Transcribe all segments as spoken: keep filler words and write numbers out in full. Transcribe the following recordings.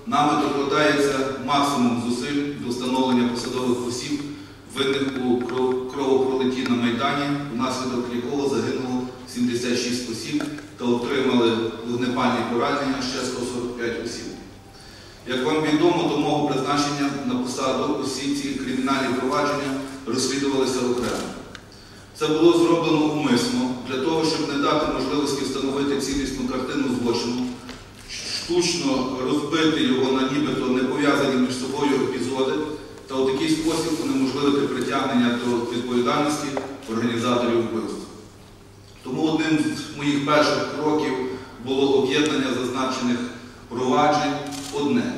нами докладається максимум зусиль до встановлення посадових осіб, винних у кровопролитті на Майдані, внаслідок якого загинуло сімдесят шість осіб та отримали вогнепальні поранення ще сто сорок п'ять осіб. Як вам відомо, до мого призначення на посаду усі ці кримінальні провадження розслідувалися окремо. Це було зроблено умисно для того, щоб не дати можливості встановити цілісну картину злочину, штучно розбити його на нібито не пов'язані між собою епізоди та у такий спосіб унеможливити притягнення до відповідальності організаторів вбивств. Тому одним з моїх перших кроків було об'єднання зазначених проваджень одне.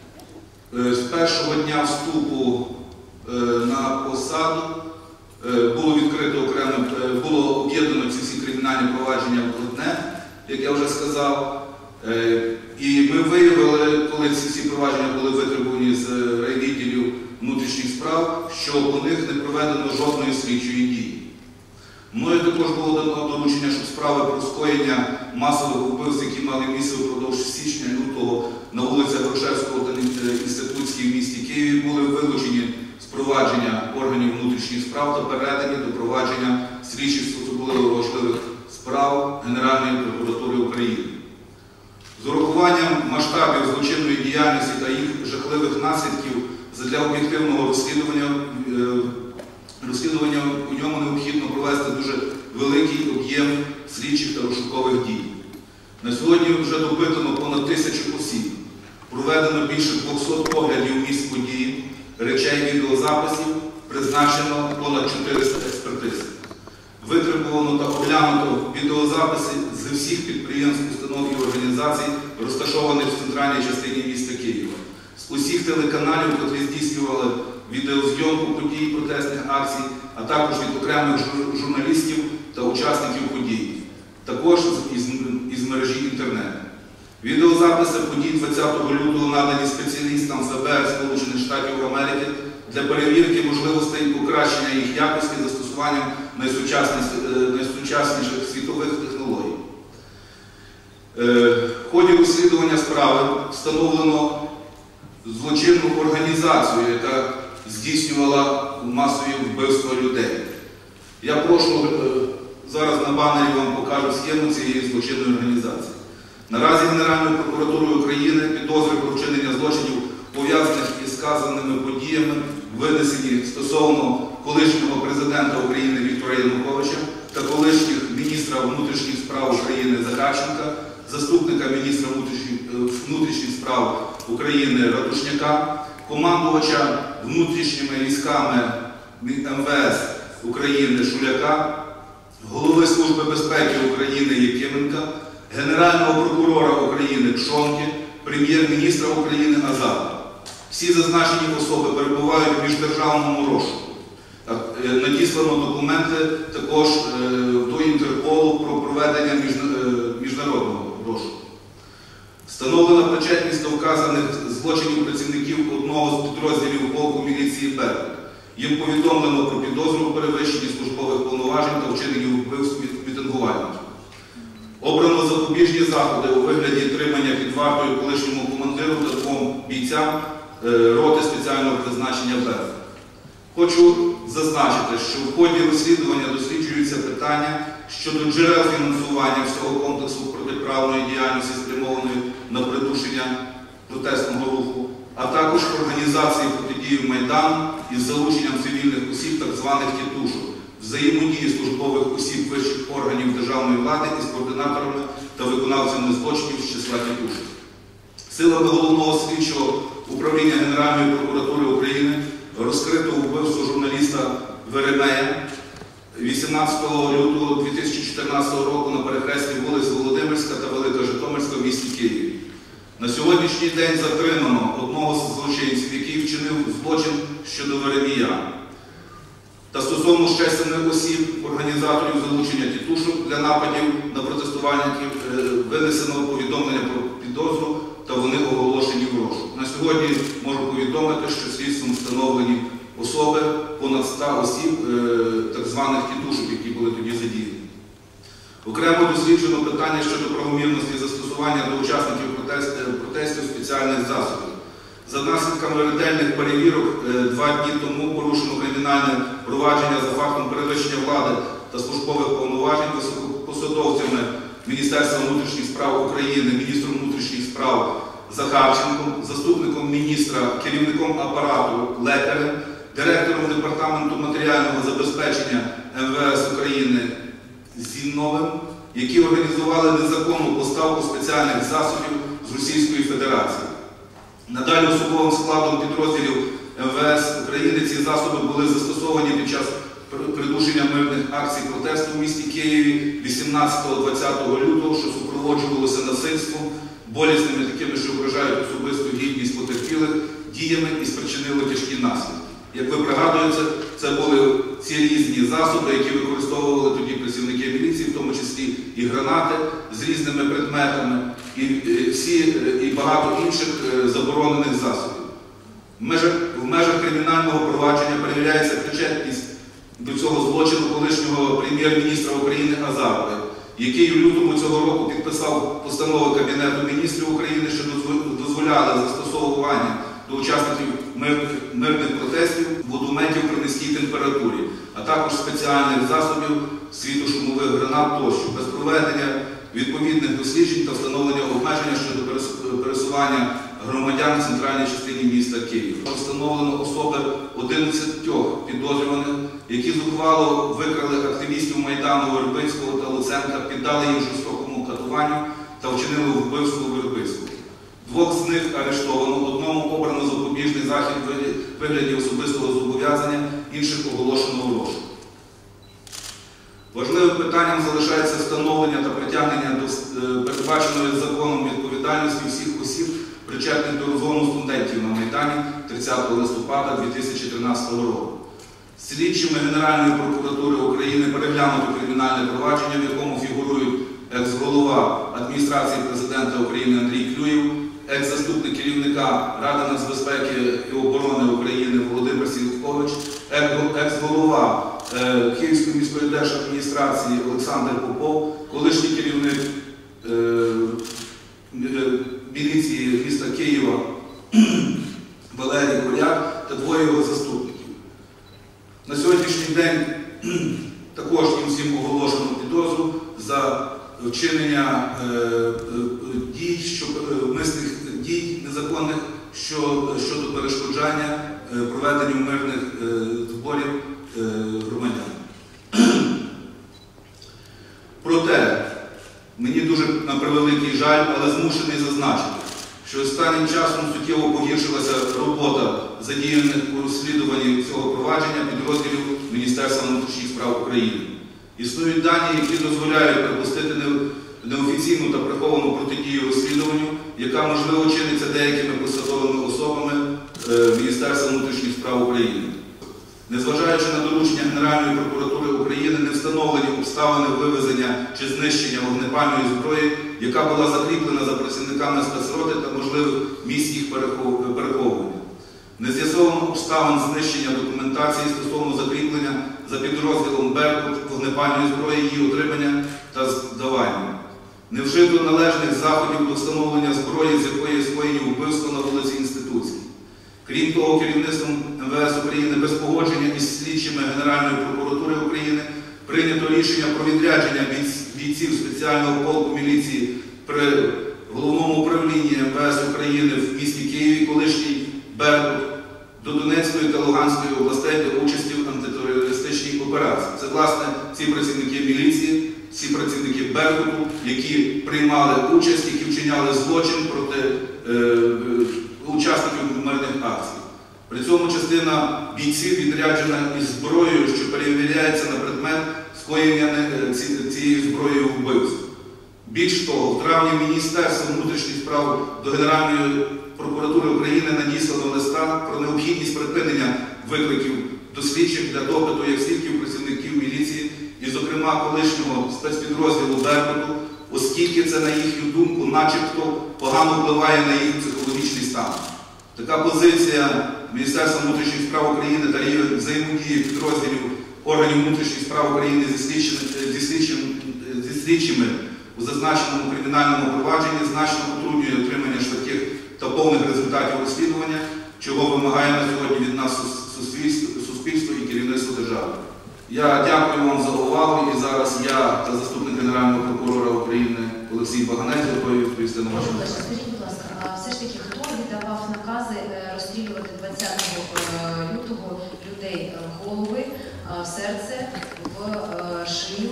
З першого дня вступу на посаду було відкрито окремо, було об'єднано ці всі кримінальні провадження в одне, як я вже сказав. І ми виявили, коли ці всі провадження були витребувані з райвідділів внутрішніх справ, що по них не проведено жодної слідчої дії. Мною також було дано доручення, щоб справи про скоєння масових вбивств, які мали місце впродовж січня-лютого на вулицях Грушевського та Інститутській в місті Києві, були вилучені з провадження органів внутрішніх справ та передані до провадження слідчих з особливо важливих справ Генеральної прокуратури України. З урахуванням масштабів злочинної діяльності та їх жахливих наслідків задля об'єктивного розслідування, розслідування у ньому необхідно провести дуже великий об'єм слідчих та розшукових дій. На сьогодні вже допитано понад тисячу осіб, проведено більше двохсот оглядів місць події, речей відеозаписів, призначено понад чотириста експертиз. Витребувано та оглянуто відеозаписи з усіх підприємств, установ і організацій, розташованих в центральній частині міста Києва, з усіх телеканалів, які здійснювали відеозйомку подій протестних акцій, а також від окремих журналістів та учасників подій, також із, із мережі інтернету. Відеозаписи подій двадцятого лютого надані спеціалістам еф бе ер Сполучених Штатів Америки для перевірки можливостей покращення їх якості застосуванням найсучасніших світових технологій. В ході розслідування справи встановлено злочинну організацію, яка здійснювала масові вбивства людей. Я прошу, зараз на банері вам покажу схему цієї злочинної організації. Наразі Генеральною прокуратурою України підозри про вчинення злочинів, пов'язаних із сказаними подіями, винесені стосовно колишнього президента України Віктора Януковича та колишніх міністра внутрішніх справ України Захарченка, заступника міністра внутрішніх справ України Ратушняка, командувача внутрішніми військами ем ве ес України Шуляка, голови Служби безпеки України Єкименка, Генерального прокурора України Пшонки, прем'єр-міністра України Азарова. Всі зазначені особи перебувають в міждержавному розшуку. Надіслано документи також до Інтерполу про проведення міжнародного розшуку. Встановлена причетність до вказаних злочинів працівників одного з підрозділів полку міліції «Беркут». Їм повідомлено про підозру у перевищенні службових повноважень та вчиненні вбивств мітингувальників. Обрано запобіжні заходи у вигляді тримання під вартою колишньому командиру та двом бійцям роти спеціального призначення «Беркут». Хочу зазначити, що в ході розслідування досліджуються питання щодо джерел фінансування всього комплексу протиправної діяльності, спрямованої на придушення протестного руху, а також організації протидії Майдану із залученням цивільних осіб, так званих тітушок, взаємодії службових осіб вищих органів державної влади із координаторами та виконавцями злочинів з числа тітушок. Силами Головного слідчого управління Генеральної прокуратури України розкрито вбивство журналіста Веремея вісімнадцятого лютого дві тисячі чотирнадцятого року на перехресті вулиць Володимирська та Велика Житомирська в місті Києві. На сьогоднішній день затримано одного з злочинців, який вчинив злочин щодо Веремія. Та стосовно ще семи осіб, організаторів залучення тітушок для нападів на протестувальників, винесено повідомлення про підозру та вони оголошені в розшук. На сьогодні можу повідомити, що слідством встановлені особи, понад ста осіб, так званих тітушок, які були тоді задіяні. Окремо досліджено питання щодо правомірності застосування до учасників протестів спеціальних засобів. За наслідками ретельних перевірок два дні тому порушено кримінальне провадження за фактом перевищення влади та службових повноважень посадовцями Міністерства внутрішніх справ України, міністром внутрішніх справ Захарченком, заступником міністра, керівником апарату Лекарем, директором Департаменту матеріального забезпечення Ем Ве Ес України Зінновим, які організували незаконну поставку спеціальних засобів з Російської Федерації. Надалі особовим складом підрозділів Ем Ве Ес України ці засоби були застосовані під час придушення мирних акцій протесту в місті Києві вісімнадцятого-двадцятого лютого, що супроводжувалося насильством, болісними такими, що вражають особисту гідність потерпілих, діями і спричинили тяжкі наслідки. Як ви пригадуєте, це були ці різні засоби, які використовували тоді працівники міліції, в тому числі і гранати з різними предметами, і, всі, і багато інших заборонених засобів. В межах, в межах кримінального провадження перевіряється причетність до цього злочину колишнього прем'єр-міністра України Азарова, який у лютому цього року підписав постанови Кабінету міністрів України, що дозволяли застосовування до учасників мирних, мирних протестів водометів при низькій температурі, а також спеціальних засобів світлошумових гранат тощо, без проведення відповідних досліджень та встановлення обмеження щодо пересування громадян в центральній частині міста Києва. Встановлено особи одинадцятьох підозрюваних, які зухвало викрали активістів Майдану Вербицького та Луценка, піддали їм жорстокому катуванню та вчинили вбивство Вербицького. Двох з них арештовано, одному обрано запобіжний захід в вигляді особистого зобов'язання, інших оголошено в розшук. Важливим питанням залишається встановлення та притягнення до передбаченої законом відповідальності всіх осіб, причетних до розгону студентів на Майдані тридцятого листопада дві тисячі тринадцятого року. Слідчими Генеральної прокуратури України переглянуто кримінальне провадження, в якому фігурують екс-голова адміністрації президента України Андрій Клюєв, екс-заступник керівника Ради нацбезпеки і оборони України Володимир Сівкович, екс-голова Київської міської держадміністрації Олександр Попов, колишній керівник міліції міста Києва Валерій Голяк та двоє його заступників. На сьогоднішній день також їм всім оголошено підозру за вчинення дій, мисних дій незаконних щодо перешкоджання проведенню мирних зборів громадян. Проте, мені дуже на превеликий жаль, але змушений зазначити, що останнім часом суттєво погіршилася робота задіяних у розслідуванні цього провадження підрозділів Міністерства внутрішніх справ України. Існують дані, які дозволяють припустити неофіційну та приховану протидію розслідуванню, яка, можливо, чиниться деякими посадовими особами Міністерства внутрішніх справ України. Незважаючи на доручення Генеральної прокуратури України, не встановлені обставини вивезення чи знищення вогнепальної зброї, яка була закріплена за працівниками спецроти та можливих місць їх переховування. Не з'ясовано обставин знищення документації стосовно закріплення за підрозділом «Беркут» вогнепальної зброї, її отримання та здавання. Не вжито належних заходів до встановлення зброї, з якої скоєні вбивство на вулиці Інститутській. Крім того, керівництвом Ем Ве Ес України без погодження із слідчими Генеральної прокуратури України прийнято рішення про відрядження бійців спеціального полку міліції при Головному управлінні Ем Ве Ес України в місті Києві, колишній «Беркут», до Донецької та Луганської областей для участі в антитерористичній операції. Це, власне, ці працівники міліції, ці працівники «Беркуту», які приймали участь, які вчиняли злочин проти е, учасників мирних акцій. При цьому частина бійців відряджена із зброєю, що перевіряється на предмет скоєння цією зброєю вбивств. Більш того, в травні Міністерство внутрішніх справ до Генеральної прокуратури України надіслано листа про необхідність припинення викликів до слідчих для допиту як свідків працівників міліції і, зокрема, колишнього спецпідрозділу «Беркуту», оскільки це, на їхню думку, начебто погано впливає на їх психологічний стан. Така позиція Міністерства внутрішніх справ України та рівень взаємодії підрозділів органів внутрішніх справ України зі слідчими, зі слідчими у зазначеному кримінальному провадженні значно утруднює отримання швидких та повних результатів розслідування, чого вимагає на сьогодні від нас суспільство і керівництво держави. Я дякую вам за увагу, і зараз я та заступник Генерального прокурора України Олексій Баганець готовий відповісти на ваші питання. Скажіть, будь ласка, а все ж таки, хто віддавав накази розстрілювати двадцятого лютого людей в голови, в серце, в шию?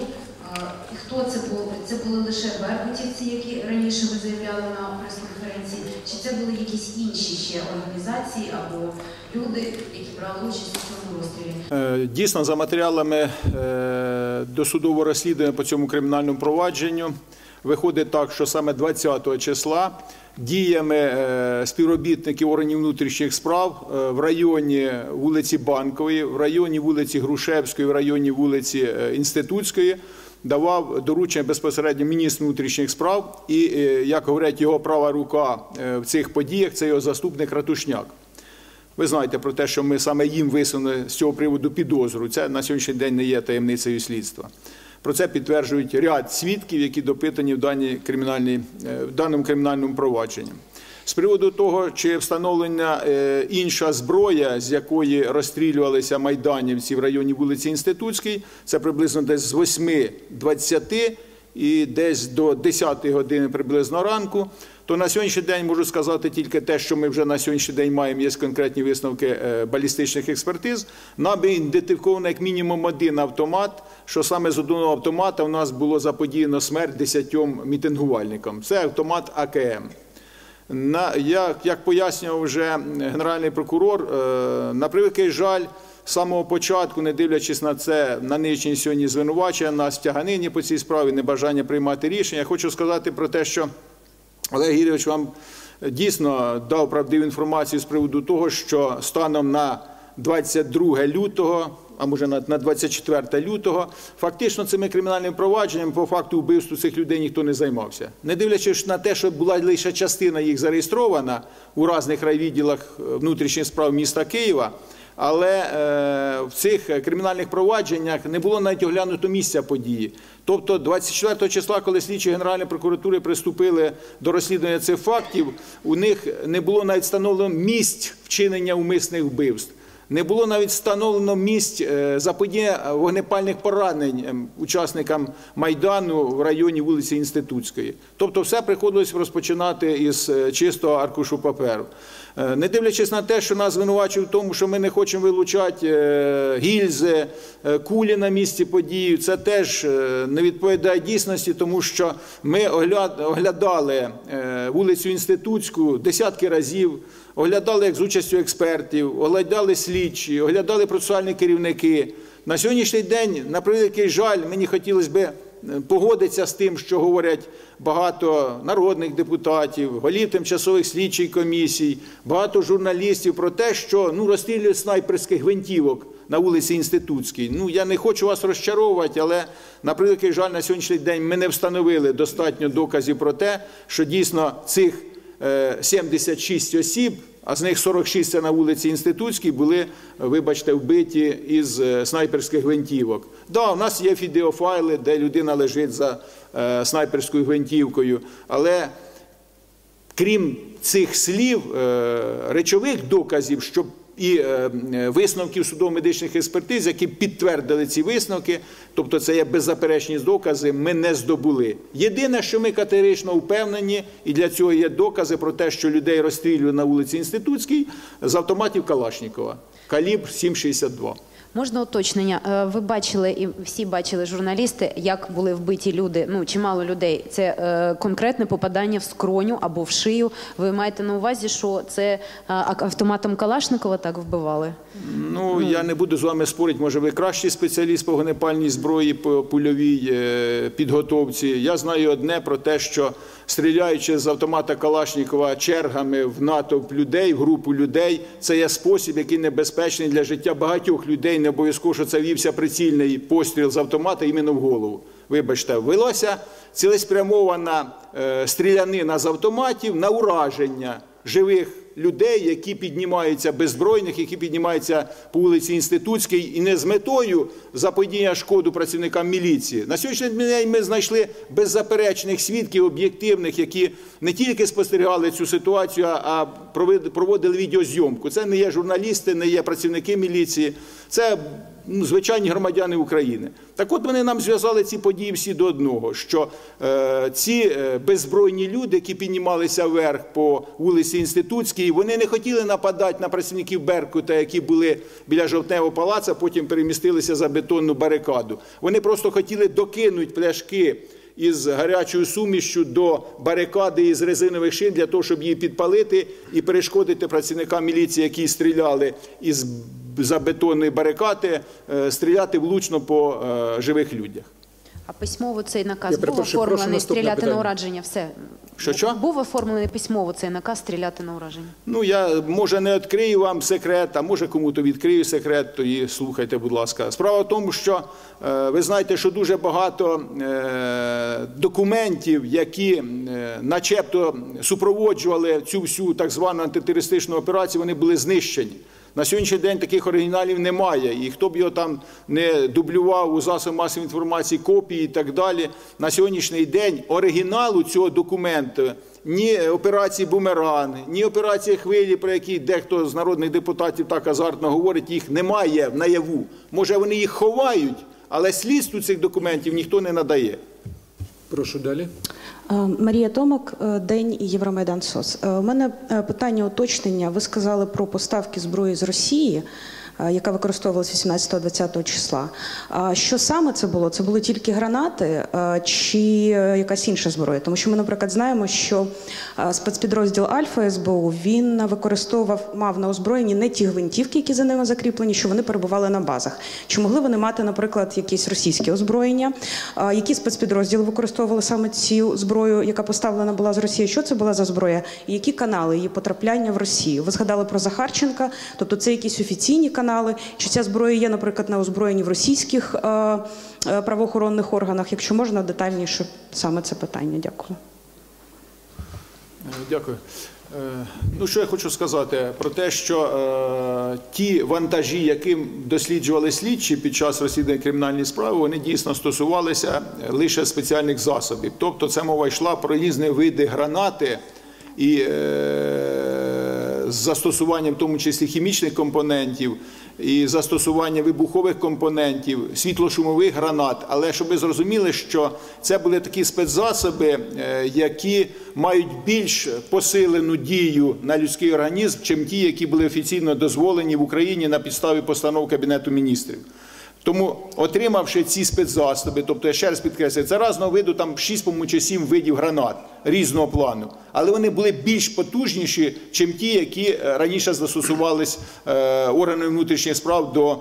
І хто це був? Це були лише беркутівці, які раніше ви заявляли на прес-конференції? Чи це були якісь інші ще організації або люди, які брали участь у цьому розстрілі? Дійсно, за матеріалами досудового розслідування по цьому кримінальному провадженню виходить так, що саме двадцятого числа діями співробітників органів внутрішніх справ в районі вулиці Банкової, в районі вулиці Грушевської, в районі вулиці Інститутської давав доручення безпосередньо міністру внутрішніх справ і, як говорять, його права рука в цих подіях – це його заступник Ратушняк. Ви знаєте про те, що ми саме їм висунули з цього приводу підозру. Це на сьогоднішній день не є таємницею слідства. Про це підтверджують ряд свідків, які допитані в, даній кримінальній, в даному кримінальному провадженні. З приводу того, чи встановлена інша зброя, з якої розстрілювалися майданівці в районі вулиці Інститутській, це приблизно десь з восьми двадцяти і десь до десятої години приблизно ранку, то на сьогоднішній день можу сказати тільки те, що ми вже на сьогоднішній день маємо, є конкретні висновки балістичних експертиз. Нами ідентифіковано як мінімум один автомат, що саме з одного автомата у нас було заподіяно смерть десятьом мітингувальникам. Це автомат А К М. На, як, як пояснював вже Генеральний прокурор, на превеликий жаль, з самого початку, не дивлячись на це, на нинішні сьогодні звинувачення, на стяганині по цій справі, небажання приймати рішення, я хочу сказати про те, що Олег Гірійович вам дійсно дав правдиву інформацію з приводу того, що станом на двадцять друге лютого, а може на двадцять четверте лютого, фактично цими кримінальними провадженнями по факту вбивства цих людей ніхто не займався. Не дивлячись на те, що була лише частина їх зареєстрована у різних райвідділах внутрішніх справ міста Києва, але е, в цих кримінальних провадженнях не було навіть оглянуто місця події. Тобто двадцять четвертого числа, коли слідчі Генеральної прокуратури приступили до розслідування цих фактів, у них не було навіть встановлено місць вчинення умисних вбивств. Не було навіть встановлено місць заподіяння вогнепальних поранень учасникам Майдану в районі вулиці Інститутської. Тобто все приходилось розпочинати із чистого аркушу паперу. Не дивлячись на те, що нас звинувачують в тому, що ми не хочемо вилучати гільзи, кулі на місці події, це теж не відповідає дійсності, тому що ми оглядали вулицю Інститутську десятки разів, оглядали як з участю експертів, оглядали слідчі, оглядали процесуальні керівники. На сьогоднішній день, на превеликий жаль, мені хотілося б погодитися з тим, що говорять багато народних депутатів, голів тимчасових слідчих комісій, багато журналістів про те, що ну, розстрілюють снайперських гвинтівок на вулиці Інститутській. Ну, я не хочу вас розчаровувати, але, на превеликий жаль, на сьогоднішній день ми не встановили достатньо доказів про те, що дійсно цих сімдесят шість осіб, а з них сорок шість це на вулиці Інститутській, були, вибачте, вбиті із снайперських гвинтівок. Так, да, у нас є відеофайли, де людина лежить за е, снайперською гвинтівкою, але крім цих слів, е, речових доказів, щоб і висновків судово-медичних експертиз, які підтвердили ці висновки, тобто це є беззаперечні докази, ми не здобули. Єдине, що ми категорично впевнені, і для цього є докази про те, що людей розстрілюють на вулиці Інститутській з автоматів Калашнікова, калібр сім шістдесят два. Можна уточнення? Ви бачили, і всі бачили, журналісти, як були вбиті люди, ну, чимало людей. Це е, конкретне попадання в скроню або в шию. Ви маєте на увазі, що це е, автоматом Калашникова так вбивали? Ну, ну, я не буду з вами спорити, може ви кращий спеціаліст по вогнепальній зброї, по польовій е, підготовці. Я знаю одне про те, що стріляючи з автомата Калашникова чергами в натовп людей, в групу людей, це є спосіб, який небезпечний для життя багатьох людей. Не обов'язково, що це вівся прицільний постріл з автомата іменно в голову. Вибачте, велася цілеспрямована е, стрілянина з автоматів на ураження живих людей, які піднімаються беззбройних, які піднімаються по вулиці Інститутській, і не з метою заподіяння шкоду працівникам міліції. На сьогоднішній день ми знайшли беззаперечних свідків, об'єктивних, які не тільки спостерігали цю ситуацію, а проводили відеозйомку. Це не є журналісти, не є працівники міліції, це ну, звичайні громадяни України. Так от вони нам зв'язали ці події всі до одного, що е, ці беззбройні люди, які піднімалися вверх по вулиці Інститутській, вони не хотіли нападати на працівників Беркута, які були біля Жовтневого палацу, потім перемістилися за бетонну барикаду. Вони просто хотіли докинути пляшки із гарячою сумішчю до барикади із резинових шин для того, щоб її підпалити і перешкодити працівникам міліції, які стріляли із за бетонної барикади, стріляти влучно по живих людях. А письмово цей наказ був оформлений стріляти на ураження? Все. Що, що? Був оформлений письмово цей наказ стріляти на ураження? Ну, я, може, не відкрию вам секрет, а може, кому-то відкрию секрет, то і слухайте, будь ласка. Справа в тому, що е, ви знаєте, що дуже багато е, документів, які е, начебто супроводжували цю всю так звану антитерористичну операцію, вони були знищені. На сьогоднішній день таких оригіналів немає, і хто б його там не дублював у засобах масової інформації, копії і так далі, на сьогоднішній день оригіналу цього документу, ні операції «Бумеранг», ні операції «Хвилі», про які дехто з народних депутатів так азартно говорить, їх немає наяву. Може, вони їх ховають, але слідству цих документів ніхто не надає. Прошу далі. Марія Томак, День і Євромайдан СОС. У мене питання уточнення. Ви сказали про поставки зброї з Росії, яка використовувалася вісімнадцятого-двадцятого числа. Що саме це було? Це були тільки гранати чи якась інша зброя? Тому що ми, наприклад, знаємо, що спецпідрозділ Альфа ес бе у, він використовував, мав на озброєнні не ті гвинтівки, які за ними закріплені, що вони перебували на базах. Чи могли вони мати, наприклад, якісь російське озброєння? Які спецпідрозділи використовували саме цю зброю, яка поставлена була з Росії? Що це була за зброя? І які канали її потрапляння в Росію? Ви згадали про Захарченка, тобто це якісь офіційні канали? Чи ця зброя є, наприклад, на озброєнні в російських е, е, правоохоронних органах? Якщо можна, детальніше саме це питання. Дякую. Дякую. Е, ну, що я хочу сказати про те, що е, ті вантажі, яким досліджували слідчі під час розслідування кримінальної справи, вони дійсно стосувалися лише спеціальних засобів. Тобто це мова йшла про різні види гранати і е, з застосуванням в тому числі хімічних компонентів, і застосування вибухових компонентів, світлошумових гранат. Але щоб ви зрозуміли, що це були такі спецзасоби, які мають більш посилену дію на людський організм, чим ті, які були офіційно дозволені в Україні на підставі постанов Кабінету міністрів. Тому, отримавши ці спецзасоби, тобто, я ще раз підкреслюю, це разного виду, там шість, по-моєму, чи сім видів гранат різного плану, але вони були більш потужніші, ніж ті, які раніше застосувались е, органами внутрішніх справ до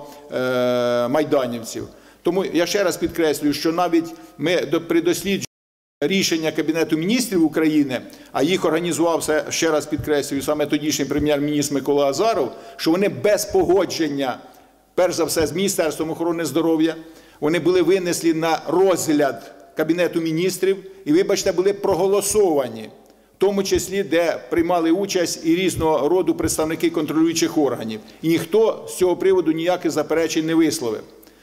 е, майданівців. Тому я ще раз підкреслюю, що навіть ми при дослідженні рішення Кабінету міністрів України, а їх організував, ще раз підкреслюю, саме тодішній прем'єр-міністр Микола Азаров, що вони без погодження, перш за все, з Міністерством охорони здоров'я, вони були винеслі на розгляд Кабінету міністрів і, вибачте, були проголосовані, в тому числі, де приймали участь і різного роду представники контролюючих органів. І ніхто з цього приводу ніяких заперечень не висловив.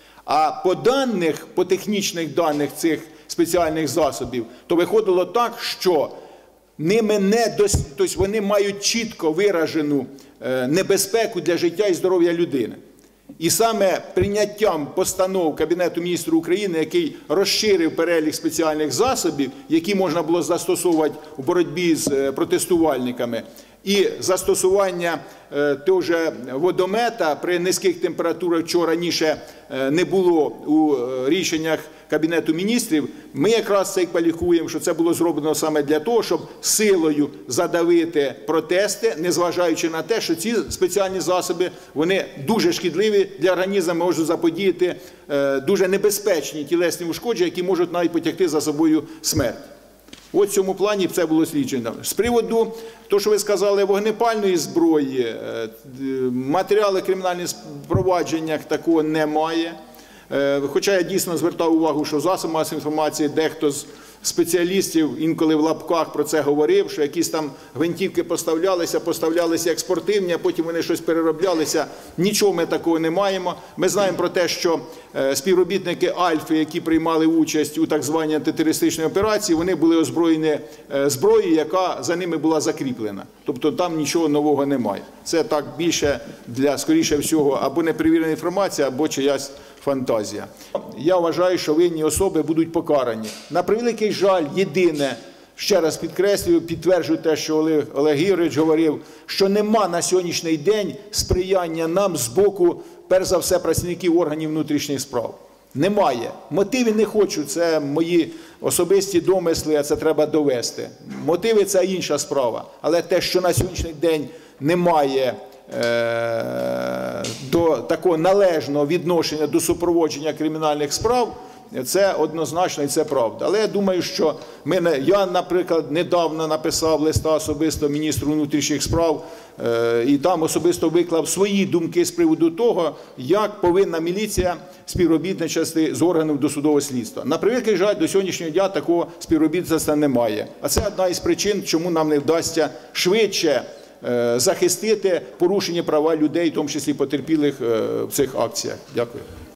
А по даних, по технічних даних цих спеціальних засобів, то виходило так, що ними не дос... тобто вони мають чітко виражену небезпеку для життя і здоров'я людини. І саме прийняттям постанов Кабінету міністрів України, який розширив перелік спеціальних засобів, які можна було застосовувати у боротьбі з протестувальниками, і застосування е, того ж водомета при низьких температурах, чого раніше е, не було у е, рішеннях Кабінету міністрів, ми якраз це кваліфікуємо, що це було зроблено саме для того, щоб силою задавити протести, незважаючи на те, що ці спеціальні засоби, вони дуже шкідливі для організму, можуть заподіяти е, дуже небезпечні тілесні ушкодження, які можуть навіть потягти за собою смерть. От в цьому плані це було сліджено. З приводу того, що ви сказали, вогнепальної зброї, матеріали кримінальних провадженнях такого немає. Хоча я дійсно звертав увагу, що засоби масової інформації, дехто з спеціалістів інколи в лапках про це говорив, що якісь там гвинтівки поставлялися, поставлялися як спортивні, а потім вони щось перероблялися. Нічого ми такого не маємо. Ми знаємо про те, що співробітники Альфи, які приймали участь у так званій антитерористичній операції, вони були озброєні зброєю, яка за ними була закріплена. Тобто там нічого нового немає. Це так більше для, скоріше всього, або неперевірена інформація, або чиясь фантазія. Я вважаю, що винні особи будуть покарані. На превеликий жаль, єдине, ще раз підкреслюю, підтверджую те, що Олег, Олег Ігорович говорив, що нема на сьогоднішній день сприяння нам з боку, перш за все, працівників органів внутрішніх справ. Немає. Мотиви не хочу, це мої особисті домисли, а це треба довести. Мотиви – це інша справа. Але те, що на сьогоднішній день немає до такого належного відношення до супроводження кримінальних справ, це однозначно і це правда. Але я думаю, що ми, я, наприклад, недавно написав листа особисто міністру внутрішніх справ і там особисто виклав свої думки з приводу того, як повинна міліція співробітничати з органів досудового слідства. На превеликий жаль, до сьогоднішнього дня такого співробітництва немає. А це одна із причин, чому нам не вдасться швидше захистити порушені права людей, в тому числі потерпілих в цих акціях. Дякую.